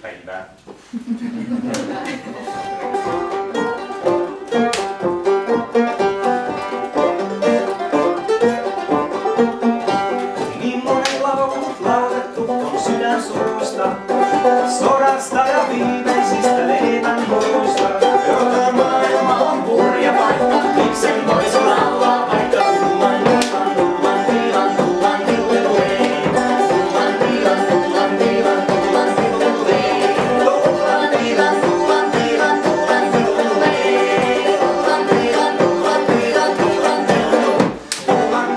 päivää. Niin monet laulut laulettu on sydän suusta, sodasta ja viimeisistä leivän muista. Joka maailma on hurja paikka, miksen voisi laulaa vaikka tullan viivan, tullan viivan, tullan viivan, tullan viivan, tullan viivan, tullan viivan, tullan viivan, tullan viivan, tullan viivan, tullan viivan, tullan viivan, tullan viivan, tullan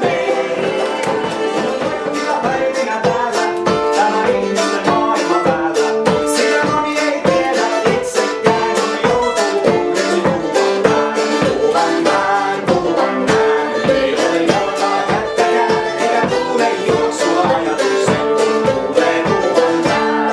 viivan päivinä täällä, tämä ihmisten maailma päällä, sillä moni ei tiedä itsekään, kun joutuu uhreiksi puhuvan pään, ei ole jalkaa kättäkään, eikä kuule juoksua ajatuksen, kun kuulee puhuvan pään.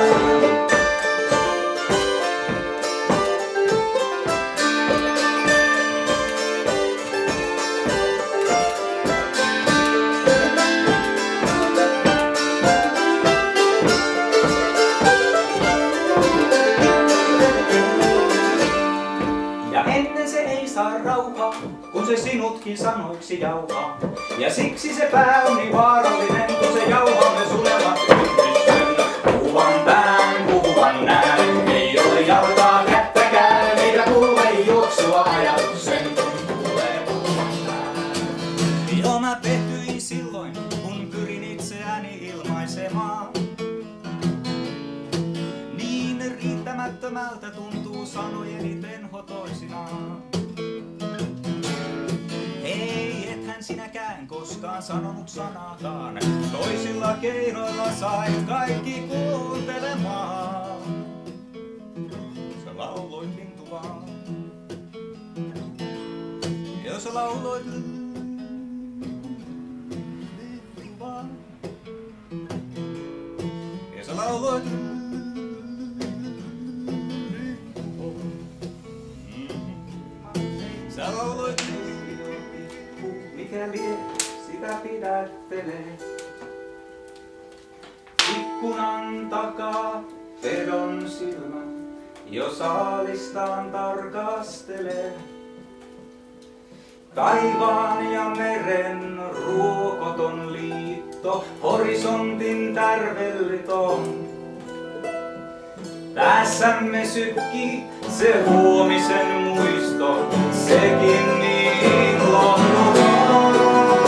Ja ennen se ei saa rauhaa, kun se sinutkin sanoiksi jauhaa. Ja siksi se pää on niin vaarallinen, kun se jauhaa me sulevat yhdistön. Puhuvan näin, ei ole jalkaa kättäkään, eikä kuule juoksua ajatuksen, kun kuulee puhuvan pään. Jo mä pettyin silloin, kun pyrin itseäni ilmaisemaan. Niin riittämättömältä tuntuu sanojeni tenho toisinaan. Ei, ethän sinäkään koskaan sanonut sanaakaan. Toisilla keinoilla sain kaikki kuuntelemaan. Sä lauloit lintu vaan. Ja sä lauloit lintu vaan. Ja sä lauloit sä lauloit mikä lie sitä pidättelee. Ikkunan takaa pedon silmä, jo saalistaan tarkastelee. Taivaan ja meren ruokoton liitto, horisontin tärvelliton. Päässämme sykkii se huomisen muisto, sekin niin lohduton.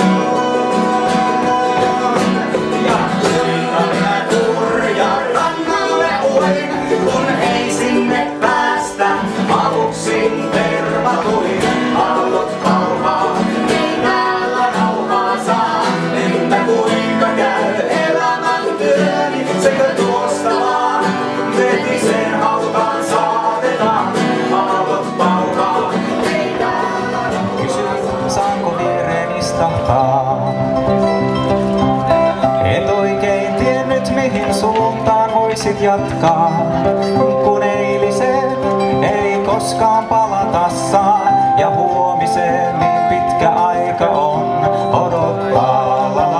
Ja kuinka turja rannalle uin, kun ei sinne päästä. Aluksi tervatuin, aallot pauhaa, ei täällä rauhaa saa. Entä kuinka käy elämän työni, sekö tuosta vaan vetiseen hautaan saatetaan. Aallot pauhaa, ei täällä rauhaa. Kysyin, saanko viereen istahtaa? Et oikein tiennyt mihin suuntaan voisit jatkaa, kun eiliseen ei koskaan palata saa, ja huomiseen niin pitkä aika on odottaa.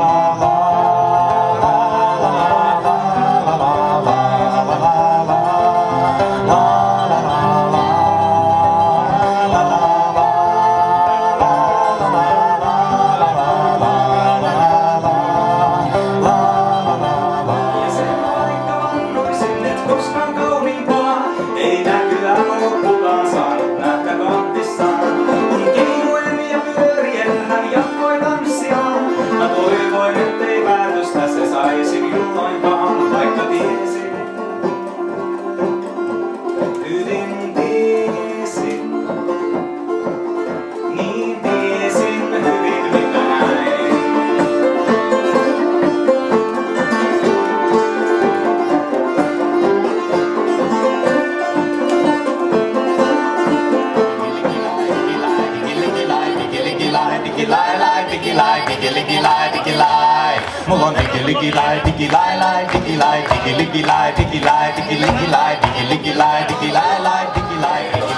Mulla on digiligilai, digilai, digilai, digiligilai, digilai, digiligilai, digilai, digilai, digilai.